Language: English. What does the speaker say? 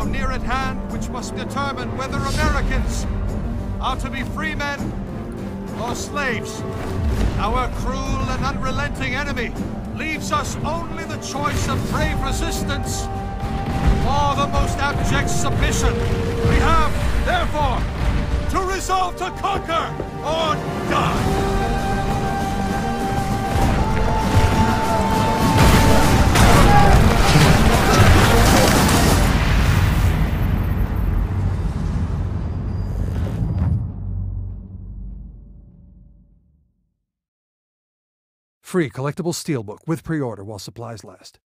near at hand which must determine whether Americans are to be free men or slaves. Our cruel and unrelenting enemy leaves us only the choice of brave resistance or the most abject submission. We have, therefore, to resolve to conquer or die. Free collectible steelbook with pre-order while supplies last.